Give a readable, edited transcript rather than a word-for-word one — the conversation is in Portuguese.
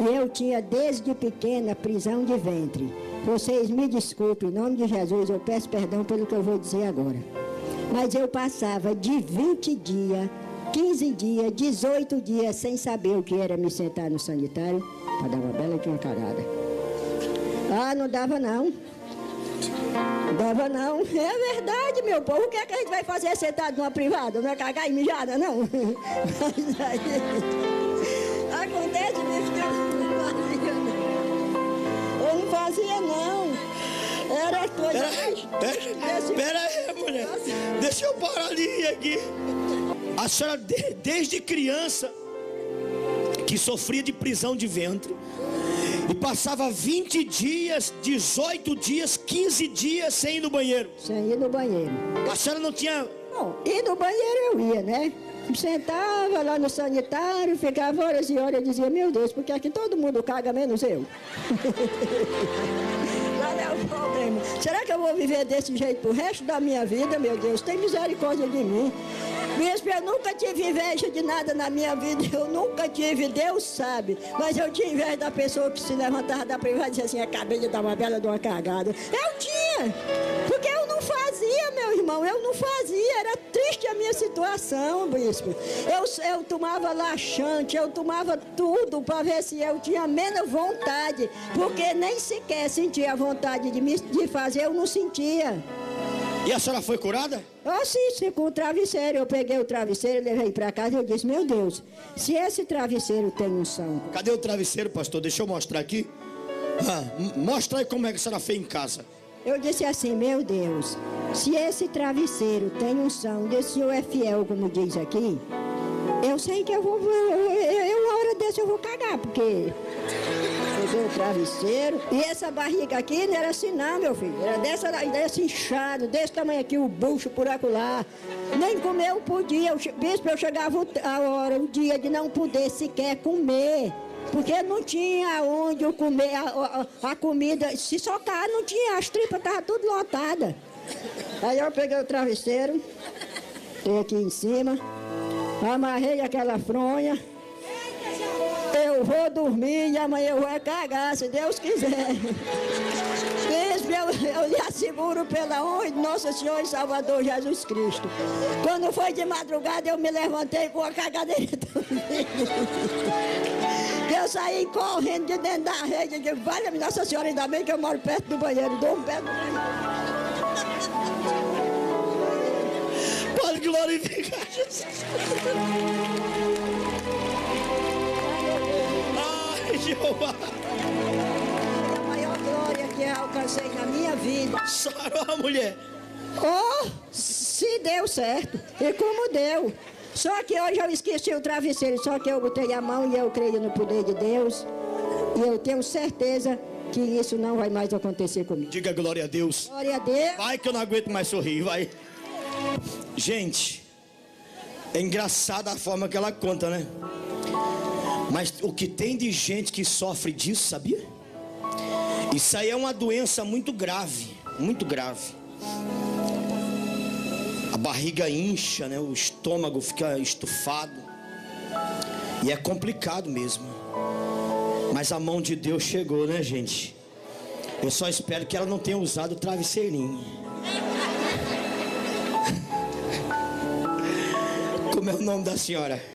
E eu tinha desde pequena prisão de ventre. Vocês me desculpem, em nome de Jesus, eu peço perdão pelo que eu vou dizer agora. Mas eu passava de 20 dias, 15 dias, 18 dias sem saber o que era me sentar no sanitário para dar uma bela de uma cagada. Ah, não dava não. Dava não. É verdade, meu povo. O que é que a gente vai fazer sentado numa privada? Não é cagar e mijada, não? Mas aí, acontece mesmo que eu não fazia, não. Era coisa... Pera aí, mulher. Deixa eu parar ali aqui. A senhora, desde criança, que sofria de prisão de ventre, e passava 20 dias, 18 dias, 15 dias sem ir no banheiro. Sem ir no banheiro. A senhora não tinha... Bom, ir no banheiro eu ia, né? Sentava lá no sanitário, ficava horas e horas e dizia, meu Deus, porque aqui todo mundo caga, menos eu. Qual é o problema? Será que eu vou viver desse jeito pro resto da minha vida, meu Deus? Tem misericórdia de mim. Bispo, eu nunca tive inveja de nada na minha vida, eu nunca tive, Deus sabe. Mas eu tinha inveja da pessoa que se levantava da privada e dizia assim, acabei de dar uma bela de uma cagada. Eu tinha, porque eu não fazia, meu irmão, eu não fazia, era triste a minha situação, bispo. Eu tomava laxante, eu tomava tudo para ver se eu tinha menos vontade, porque nem sequer sentia vontade de fazer, eu não sentia. E a senhora foi curada? Ah, sim, com o travesseiro. Eu peguei o travesseiro, levei para casa e eu disse, meu Deus, se esse travesseiro tem unção... Cadê o travesseiro, pastor? Deixa eu mostrar aqui. Mostra aí como é que a senhora fez em casa. Eu disse assim, meu Deus, se esse travesseiro tem unção, desse Senhor é fiel, como diz aqui, eu sei que eu vou... uma hora dessa eu vou cagar, porque... Peguei o travesseiro. E essa barriga aqui não era assim não, meu filho. Era desse inchado, desse tamanho aqui, o bucho por acolá. Nem comer eu podia. Bispo, eu chegava a hora, o dia de não poder sequer comer. Porque não tinha onde eu comer a comida. Se socar, não tinha. As tripas estavam tudo lotadas. Aí eu peguei o travesseiro. Tem aqui em cima. Amarrei aquela fronha. Eu vou dormir e amanhã eu vou cagar, se Deus quiser. Bispo, eu lhe asseguro pela honra de Nosso Senhor e Salvador Jesus Cristo. Quando foi de madrugada, eu me levantei com a cagadeira também. Eu saí correndo de dentro da rede. Eu digo, valha-me Nossa Senhora, ainda bem que eu moro perto do banheiro. Durmo perto do banheiro. Pode glorificar Jesus. Jeová. A maior glória que eu alcancei na minha vida. Sarou a mulher. Oh, se deu certo. E como deu. Só que hoje eu esqueci o travesseiro. Só que eu botei a mão e eu creio no poder de Deus. E eu tenho certeza que isso não vai mais acontecer comigo. Diga glória a Deus. Glória a Deus. Vai que eu não aguento mais sorrir, vai. Gente, é engraçada a forma que ela conta, né? Mas o que tem de gente que sofre disso, sabia? Isso aí é uma doença muito grave, muito grave. A barriga incha, né? O estômago fica estufado. E é complicado mesmo. Mas a mão de Deus chegou, né, gente? Eu só espero que ela não tenha usado o travesseirinho. Como é o nome da senhora?